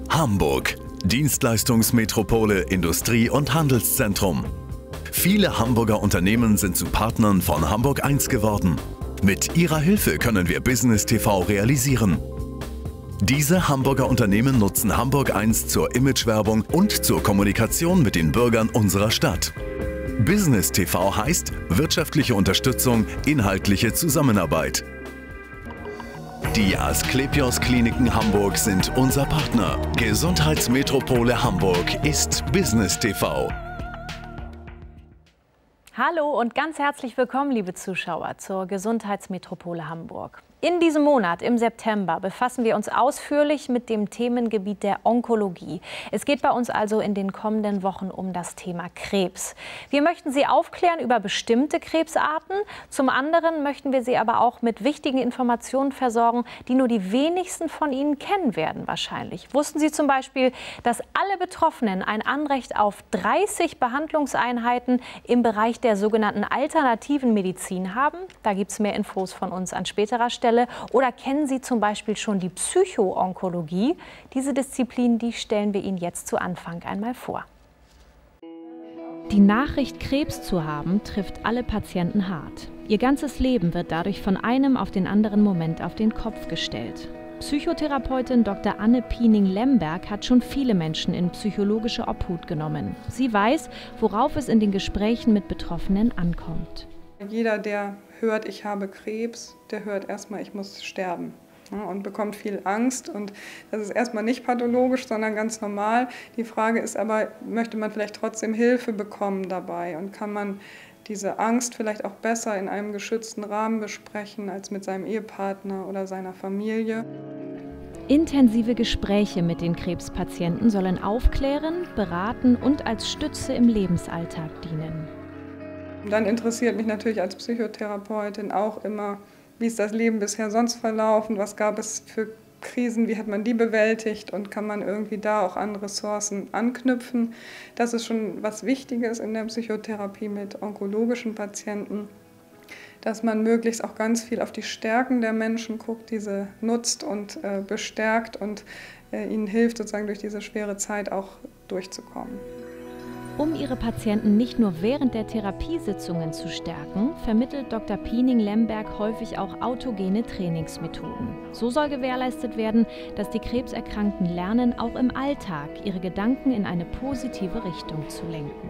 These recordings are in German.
Hamburg, Dienstleistungsmetropole, Industrie- und Handelszentrum. Viele Hamburger Unternehmen sind zu Partnern von Hamburg 1 geworden. Mit ihrer Hilfe können wir Business TV realisieren. Diese Hamburger Unternehmen nutzen Hamburg 1 zur Imagewerbung und zur Kommunikation mit den Bürgern unserer Stadt. Business TV heißt wirtschaftliche Unterstützung, inhaltliche Zusammenarbeit. Die Asklepios Kliniken Hamburg sind unser Partner. Gesundheitsmetropole Hamburg ist Business TV. Hallo und ganz herzlich willkommen, liebe Zuschauer, zur Gesundheitsmetropole Hamburg. In diesem Monat, im September, befassen wir uns ausführlich mit dem Themengebiet der Onkologie. Es geht bei uns also in den kommenden Wochen um das Thema Krebs. Wir möchten Sie aufklären über bestimmte Krebsarten. Zum anderen möchten wir Sie aber auch mit wichtigen Informationen versorgen, die nur die wenigsten von Ihnen kennen werden wahrscheinlich. Wussten Sie zum Beispiel, dass alle Betroffenen ein Anrecht auf 30 Behandlungseinheiten im Bereich der sogenannten alternativen Medizin haben? Da gibt es mehr Infos von uns an späterer Stelle. Oder kennen Sie zum Beispiel schon die Psychoonkologie? Diese Disziplin, die stellen wir Ihnen jetzt zu Anfang einmal vor. Die Nachricht, Krebs zu haben, trifft alle Patienten hart. Ihr ganzes Leben wird dadurch von einem auf den anderen Moment auf den Kopf gestellt. Psychotherapeutin Dr. Anne Piening-Lemberg hat schon viele Menschen in psychologische Obhut genommen. Sie weiß, worauf es in den Gesprächen mit Betroffenen ankommt. Jeder, der hört, ich habe Krebs, der hört erstmal, ich muss sterben, ja, und bekommt viel Angst. Und das ist erstmal nicht pathologisch, sondern ganz normal. Die Frage ist aber, möchte man vielleicht trotzdem Hilfe bekommen dabei? Und kann man diese Angst vielleicht auch besser in einem geschützten Rahmen besprechen als mit seinem Ehepartner oder seiner Familie? Intensive Gespräche mit den Krebspatienten sollen aufklären, beraten und als Stütze im Lebensalltag dienen. Dann interessiert mich natürlich als Psychotherapeutin auch immer, wie ist das Leben bisher sonst verlaufen, was gab es für Krisen, wie hat man die bewältigt und kann man irgendwie da auch an Ressourcen anknüpfen. Das ist schon was Wichtiges in der Psychotherapie mit onkologischen Patienten, dass man möglichst auch ganz viel auf die Stärken der Menschen guckt, diese nutzt und bestärkt und ihnen hilft, sozusagen durch diese schwere Zeit auch durchzukommen. Um ihre Patienten nicht nur während der Therapiesitzungen zu stärken, vermittelt Dr. Piening-Lemberg häufig auch autogene Trainingsmethoden. So soll gewährleistet werden, dass die Krebserkrankten lernen, auch im Alltag ihre Gedanken in eine positive Richtung zu lenken.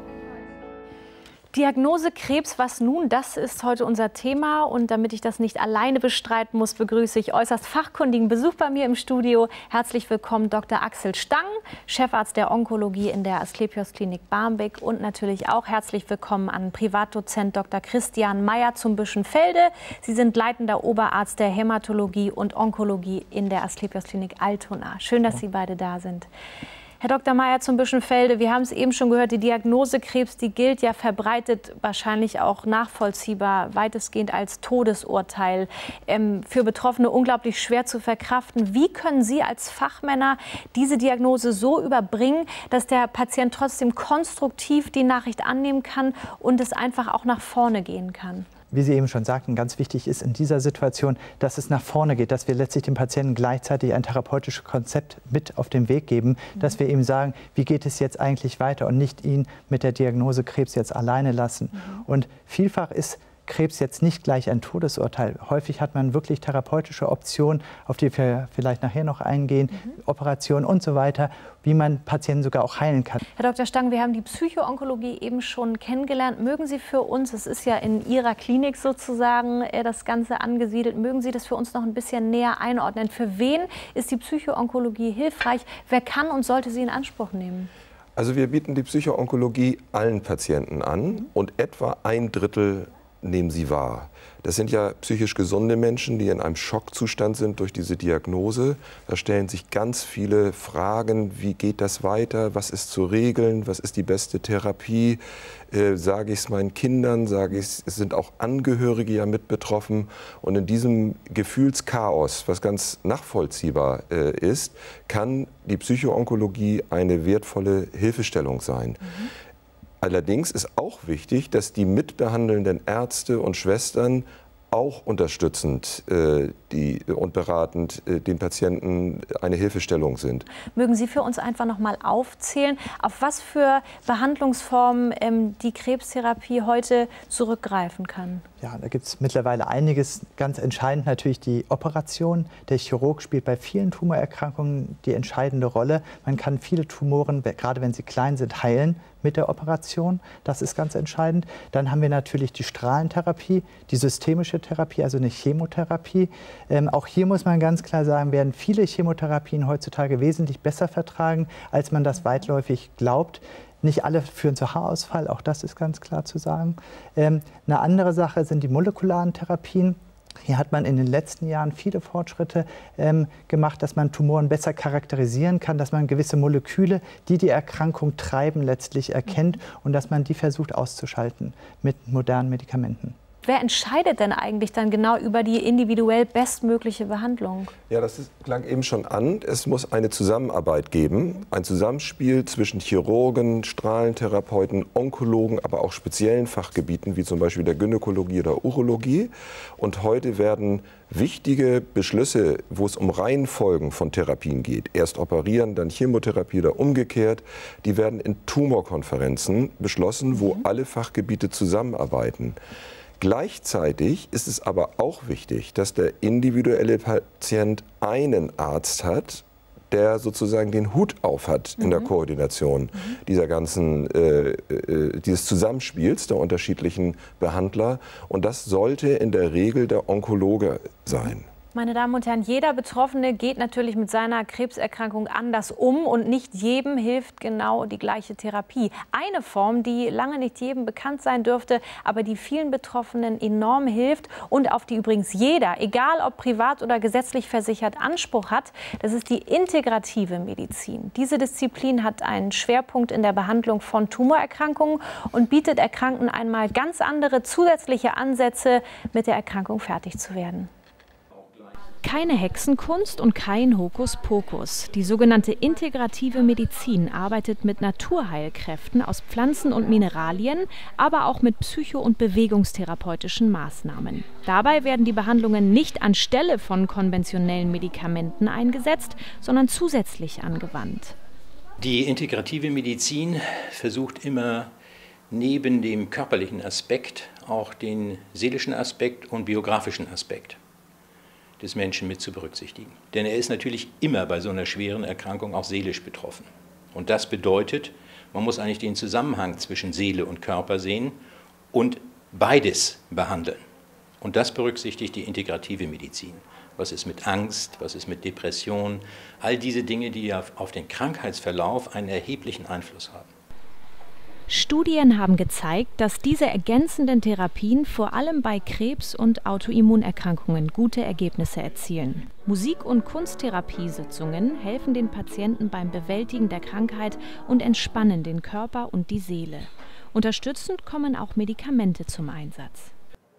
Diagnose Krebs, was nun? Das ist heute unser Thema. Und damit ich das nicht alleine bestreiten muss, begrüße ich äußerst fachkundigen Besuch bei mir im Studio. Herzlich willkommen Dr. Axel Stang, Chefarzt der Onkologie in der Asklepios Klinik Barmbek. Und natürlich auch herzlich willkommen an Privatdozent Dr. Christian Meyer zum Büschenfelde. Sie sind leitender Oberarzt der Hämatologie und Onkologie in der Asklepios Klinik Altona. Schön, dass Sie beide da sind. Herr Dr. Meyer zum Büschenfelde, wir haben es eben schon gehört, die Diagnose Krebs, die gilt ja verbreitet, wahrscheinlich auch nachvollziehbar, weitestgehend als Todesurteil. Für Betroffene unglaublich schwer zu verkraften. Wie können Sie als Fachmänner diese Diagnose so überbringen, dass der Patient trotzdem konstruktiv die Nachricht annehmen kann und es einfach auch nach vorne gehen kann? Wie Sie eben schon sagten, ganz wichtig ist in dieser Situation, dass es nach vorne geht, dass wir letztlich dem Patienten gleichzeitig ein therapeutisches Konzept mit auf den Weg geben, dass wir ihm sagen, wie geht es jetzt eigentlich weiter und nicht ihn mit der Diagnose Krebs jetzt alleine lassen. Und vielfach ist Krebs jetzt nicht gleich ein Todesurteil. Häufig hat man wirklich therapeutische Optionen, auf die wir vielleicht nachher noch eingehen, Operationen und so weiter, wie man Patienten sogar auch heilen kann. Herr Dr. Stang, wir haben die Psychoonkologie eben schon kennengelernt. Mögen Sie für uns, es ist ja in Ihrer Klinik sozusagen das Ganze angesiedelt, mögen Sie das für uns noch ein bisschen näher einordnen? Für wen ist die Psychoonkologie hilfreich? Wer kann und sollte sie in Anspruch nehmen? Also wir bieten die Psychoonkologie allen Patienten an und etwa 1/3 nehmen sie wahr. Das sind ja psychisch gesunde Menschen, die in einem Schockzustand sind durch diese Diagnose. Da stellen sich ganz viele Fragen, wie geht das weiter, was ist zu regeln, was ist die beste Therapie, sage ich es meinen Kindern, sage ich es sind auch Angehörige ja mit betroffen. Und in diesem Gefühlschaos, was ganz nachvollziehbar ist, kann die Psychoonkologie eine wertvolle Hilfestellung sein. Allerdings ist auch wichtig, dass die mitbehandelnden Ärzte und Schwestern auch unterstützend und beratend den Patienten eine Hilfestellung sind. Mögen Sie für uns einfach noch mal aufzählen, auf was für Behandlungsformen die Krebstherapie heute zurückgreifen kann? Ja, da gibt es mittlerweile einiges. Ganz entscheidend natürlich die Operation. Der Chirurg spielt bei vielen Tumorerkrankungen die entscheidende Rolle. Man kann viele Tumoren, gerade wenn sie klein sind, heilen mit der Operation. Das ist ganz entscheidend. Dann haben wir natürlich die Strahlentherapie, die systemische Therapie, also eine Chemotherapie. Auch hier muss man ganz klar sagen, werden viele Chemotherapien heutzutage wesentlich besser vertragen, als man das weitläufig glaubt. Nicht alle führen zu Haarausfall, auch das ist ganz klar zu sagen. Eine andere Sache sind die molekularen Therapien. Hier hat man in den letzten Jahren viele Fortschritte gemacht, dass man Tumoren besser charakterisieren kann, dass man gewisse Moleküle, die die Erkrankung treiben, letztlich erkennt und dass man die versucht auszuschalten mit modernen Medikamenten. Wer entscheidet denn eigentlich dann genau über die individuell bestmögliche Behandlung? Ja, klang eben schon an. Es muss eine Zusammenarbeit geben, ein Zusammenspiel zwischen Chirurgen, Strahlentherapeuten, Onkologen, aber auch speziellen Fachgebieten wie zum Beispiel der Gynäkologie oder Urologie. Und heute werden wichtige Beschlüsse, wo es um Reihenfolgen von Therapien geht, erst operieren, dann Chemotherapie oder umgekehrt, die werden in Tumorkonferenzen beschlossen, wo alle Fachgebiete zusammenarbeiten. Gleichzeitig ist es aber auch wichtig, dass der individuelle Patient einen Arzt hat, der sozusagen den Hut auf hat in der Koordination dieser dieses Zusammenspiels der unterschiedlichen Behandler. Und das sollte in der Regel der Onkologe sein. Meine Damen und Herren, jeder Betroffene geht natürlich mit seiner Krebserkrankung anders um und nicht jedem hilft genau die gleiche Therapie. Eine Form, die lange nicht jedem bekannt sein dürfte, aber die vielen Betroffenen enorm hilft und auf die übrigens jeder, egal ob privat oder gesetzlich versichert, Anspruch hat, das ist die integrative Medizin. Diese Disziplin hat einen Schwerpunkt in der Behandlung von Tumorerkrankungen und bietet Erkrankten einmal ganz andere zusätzliche Ansätze, mit der Erkrankung fertig zu werden. Keine Hexenkunst und kein Hokuspokus. Die sogenannte integrative Medizin arbeitet mit Naturheilkräften aus Pflanzen und Mineralien, aber auch mit psycho- und bewegungstherapeutischen Maßnahmen. Dabei werden die Behandlungen nicht anstelle von konventionellen Medikamenten eingesetzt, sondern zusätzlich angewandt. Die integrative Medizin versucht immer neben dem körperlichen Aspekt auch den seelischen Aspekt und biografischen Aspekt des Menschen mit zu berücksichtigen. Denn er ist natürlich immer bei so einer schweren Erkrankung auch seelisch betroffen. Und das bedeutet, man muss eigentlich den Zusammenhang zwischen Seele und Körper sehen und beides behandeln. Und das berücksichtigt die integrative Medizin. Was ist mit Angst, was ist mit Depression, all diese Dinge, die ja auf den Krankheitsverlauf einen erheblichen Einfluss haben. Studien haben gezeigt, dass diese ergänzenden Therapien vor allem bei Krebs- und Autoimmunerkrankungen gute Ergebnisse erzielen. Musik- und Kunsttherapiesitzungen helfen den Patienten beim Bewältigen der Krankheit und entspannen den Körper und die Seele. Unterstützend kommen auch Medikamente zum Einsatz.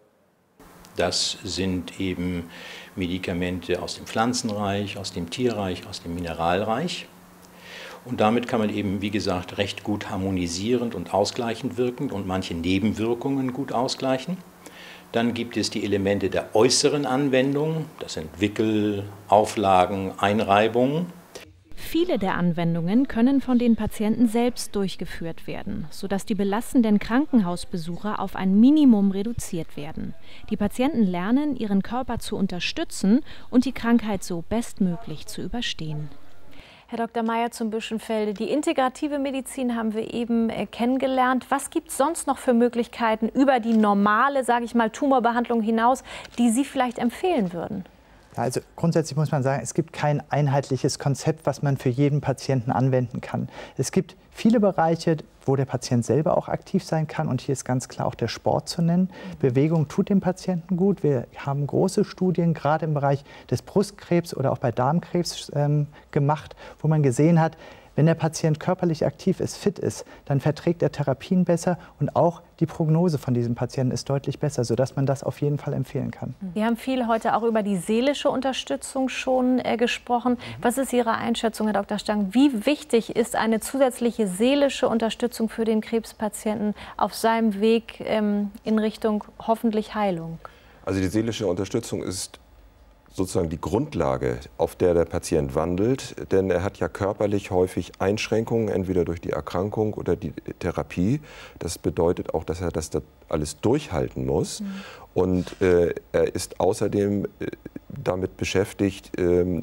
Das sind eben Medikamente aus dem Pflanzenreich, aus dem Tierreich, aus dem Mineralreich. Und damit kann man eben, wie gesagt, recht gut harmonisierend und ausgleichend wirken und manche Nebenwirkungen gut ausgleichen. Dann gibt es die Elemente der äußeren Anwendung, das sind Wickel, Auflagen, Einreibungen. Viele der Anwendungen können von den Patienten selbst durchgeführt werden, sodass die belastenden Krankenhausbesuche auf ein Minimum reduziert werden. Die Patienten lernen, ihren Körper zu unterstützen und die Krankheit so bestmöglich zu überstehen. Herr Dr. Meyer zum Büschenfelde, die integrative Medizin haben wir eben kennengelernt. Was gibt es sonst noch für Möglichkeiten über die normale, sage ich mal, Tumorbehandlung hinaus, die Sie vielleicht empfehlen würden? Also grundsätzlich muss man sagen, es gibt kein einheitliches Konzept, was man für jeden Patienten anwenden kann. Es gibt viele Bereiche, wo der Patient selber auch aktiv sein kann. Und hier ist ganz klar auch der Sport zu nennen. Bewegung tut dem Patienten gut. Wir haben große Studien, gerade im Bereich des Brustkrebs oder auch bei Darmkrebs gemacht, wo man gesehen hat, wenn der Patient körperlich aktiv ist, fit ist, dann verträgt er Therapien besser und auch die Prognose von diesem Patienten ist deutlich besser, sodass man das auf jeden Fall empfehlen kann. Wir haben viel heute auch über die seelische Unterstützung schon gesprochen. Was ist Ihre Einschätzung, Herr Dr. Stang? Wie wichtig ist eine zusätzliche seelische Unterstützung für den Krebspatienten auf seinem Weg in Richtung hoffentlich Heilung? Also die seelische Unterstützung ist sozusagen die Grundlage, auf der der Patient wandelt, denn er hat ja körperlich häufig Einschränkungen, entweder durch die Erkrankung oder die Therapie. Das bedeutet auch, dass er das alles durchhalten muss. Und er ist außerdem damit beschäftigt,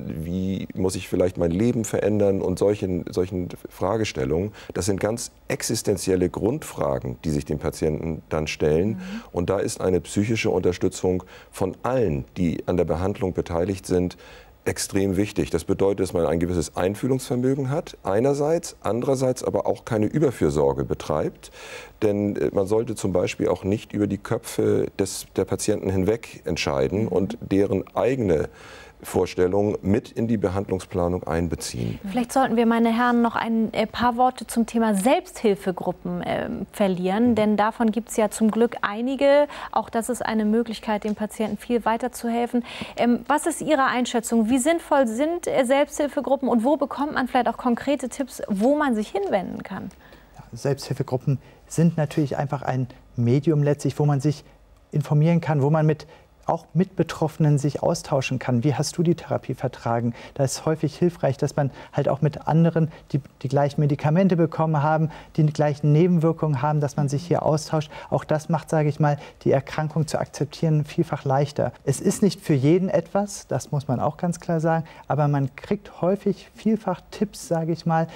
wie muss ich vielleicht mein Leben verändern und solchen Fragestellungen. Das sind ganz existenzielle Grundfragen, die sich den Patienten dann stellen. Und da ist eine psychische Unterstützung von allen, die an der Behandlung beteiligt sind, extrem wichtig. Das bedeutet, dass man ein gewisses Einfühlungsvermögen hat, einerseits, andererseits aber auch keine Überfürsorge betreibt. Denn man sollte zum Beispiel auch nicht über die Köpfe der Patienten hinweg entscheiden und deren eigene Vorstellungen mit in die Behandlungsplanung einbeziehen. Vielleicht sollten wir, meine Herren, noch ein paar Worte zum Thema Selbsthilfegruppen verlieren, denn davon gibt es ja zum Glück einige. Auch das ist eine Möglichkeit, den Patienten viel weiterzuhelfen. Was ist Ihre Einschätzung? Wie sinnvoll sind Selbsthilfegruppen und wo bekommt man vielleicht auch konkrete Tipps, wo man sich hinwenden kann? Ja, Selbsthilfegruppen sind natürlich einfach ein Medium letztlich, wo man sich informieren kann, wo man auch mit Betroffenen sich austauschen kann. Wie hast du die Therapie vertragen? Da ist häufig hilfreich, dass man halt auch mit anderen, die die gleichen Medikamente bekommen haben, die gleichen Nebenwirkungen haben, dass man sich hier austauscht. Auch das macht, sage ich mal, die Erkrankung zu akzeptieren vielfach leichter. Es ist nicht für jeden etwas, das muss man auch ganz klar sagen, aber man kriegt häufig vielfach Tipps, sage ich mal.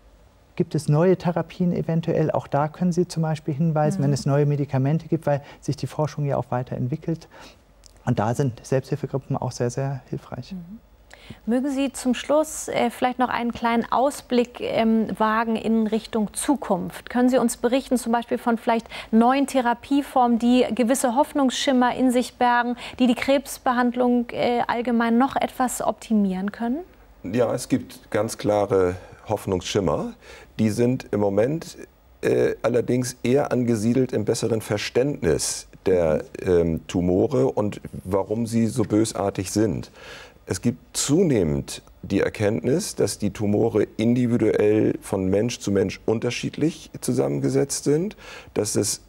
Gibt es neue Therapien eventuell? Auch da können Sie zum Beispiel hinweisen, wenn es neue Medikamente gibt, weil sich die Forschung ja auch weiterentwickelt. Und da sind Selbsthilfegruppen auch sehr, sehr hilfreich. Mögen Sie zum Schluss vielleicht noch einen kleinen Ausblick wagen in Richtung Zukunft? Können Sie uns berichten, zum Beispiel von vielleicht neuen Therapieformen, die gewisse Hoffnungsschimmer in sich bergen, die die Krebsbehandlung allgemein noch etwas optimieren können? Ja, es gibt ganz klare Hoffnungsschimmer. Die sind im Moment allerdings eher angesiedelt im besseren Verständnis der Tumore und warum sie so bösartig sind. Es gibt zunehmend die Erkenntnis, dass die Tumore individuell von Mensch zu Mensch unterschiedlich zusammengesetzt sind, dass es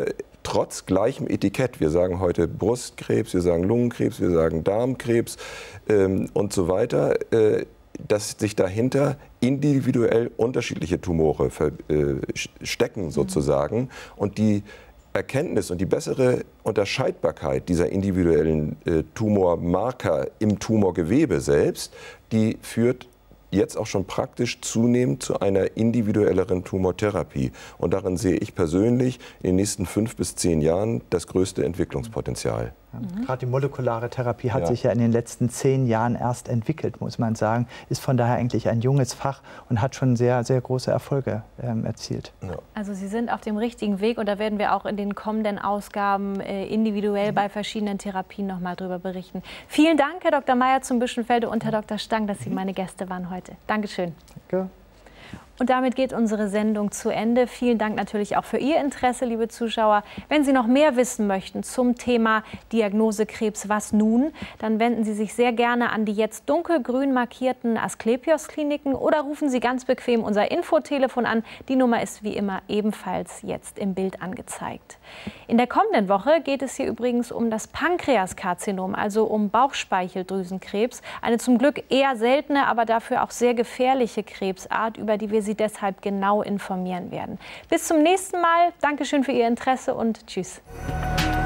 trotz gleichem Etikett, wir sagen heute Brustkrebs, wir sagen Lungenkrebs, wir sagen Darmkrebs und so weiter, dass sich dahinter individuell unterschiedliche Tumore stecken sozusagen und die Erkenntnis und die bessere Unterscheidbarkeit dieser individuellen Tumormarker im Tumorgewebe selbst, die führt jetzt auch schon praktisch zunehmend zu einer individuelleren Tumortherapie. Und darin sehe ich persönlich in den nächsten 5 bis 10 Jahren das größte Entwicklungspotenzial. Gerade die molekulare Therapie hat sich ja in den letzten 10 Jahren erst entwickelt, muss man sagen. Ist von daher eigentlich ein junges Fach und hat schon sehr, sehr große Erfolge erzielt. Ja. Also Sie sind auf dem richtigen Weg und da werden wir auch in den kommenden Ausgaben individuell bei verschiedenen Therapien noch mal drüber berichten. Vielen Dank, Herr Dr. Meyer zum Büschenfelde und Herr Dr. Stang, dass Sie meine Gäste waren heute. Dankeschön. Danke. Und damit geht unsere Sendung zu Ende. Vielen Dank natürlich auch für Ihr Interesse, liebe Zuschauer. Wenn Sie noch mehr wissen möchten zum Thema Diagnose Krebs, was nun, dann wenden Sie sich sehr gerne an die jetzt dunkelgrün markierten Asklepios-Kliniken oder rufen Sie ganz bequem unser Infotelefon an. Die Nummer ist wie immer ebenfalls jetzt im Bild angezeigt. In der kommenden Woche geht es hier übrigens um das Pankreaskarzinom, also um Bauchspeicheldrüsenkrebs. Eine zum Glück eher seltene, aber dafür auch sehr gefährliche Krebsart, über die wir Sie deshalb genau informieren werden. Bis zum nächsten Mal. Dankeschön für Ihr Interesse und tschüss.